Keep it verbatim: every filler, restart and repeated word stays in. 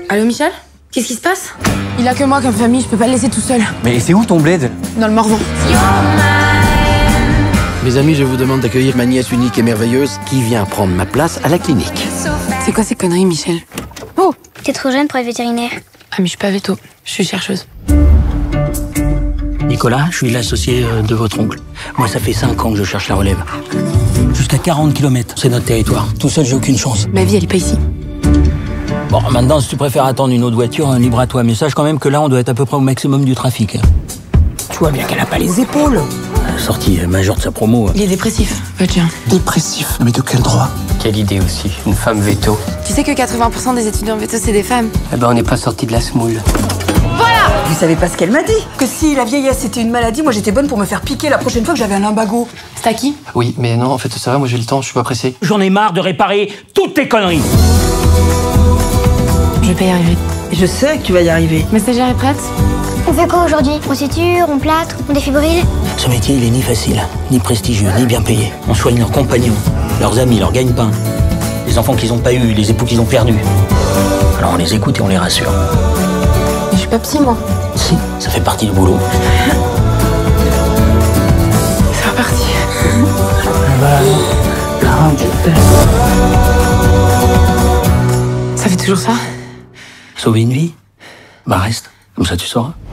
Allô Michel? Qu'est-ce qui se passe? Il a que moi comme famille, je peux pas le laisser tout seul. Mais c'est où ton bled? Dans le Morvan. Mes amis, je vous demande d'accueillir ma nièce unique et merveilleuse qui vient prendre ma place à la clinique. C'est quoi ces conneries, Michel? Oh, t'es trop jeune pour être vétérinaire. Ah mais je suis pas veto, je suis chercheuse. Nicolas, je suis l'associé de votre oncle. Moi, ça fait cinq ans que je cherche la relève. Jusqu'à quarante kilomètres, c'est notre territoire. Tout seul, j'ai aucune chance. Ma vie, elle est pas ici. Bon, maintenant, si tu préfères attendre une autre voiture, hein, libre à toi. Mais sache quand même que là, on doit être à peu près au maximum du trafic. Tu vois bien qu'elle a pas les épaules. Sortie majeure de sa promo. Il est dépressif, votre chien. Dépressif? Mais de quel droit? Quelle idée aussi, une femme veto. Tu sais que quatre-vingts pour cent des étudiants veto, c'est des femmes. Eh ben, on n'est pas sorti de la semoule. Vous savez pas ce qu'elle m'a dit? Que si la vieillesse était une maladie, moi j'étais bonne pour me faire piquer la prochaine fois que j'avais un lumbago. C'est à qui? Oui, mais non, en fait, ça va, moi j'ai le temps, je suis pas pressé. J'en ai marre de réparer toutes tes conneries. Je vais pas y arriver. Je sais que tu vas y arriver. Ma stagiaire est prête? On fait quoi aujourd'hui? On suture, on plâtre, on défibrille? Ce métier, il est ni facile, ni prestigieux, ni bien payé. On soigne leurs compagnons, leurs amis, leurs gagne-pain. Les enfants qu'ils ont pas eu, les époux qu'ils ont perdus. Alors on les écoute et on les rassure. Je suis pas psy, moi. Si, ça fait partie du boulot. C'est reparti. Ça fait toujours ça? Sauver une vie? Bah reste, comme ça tu sauras.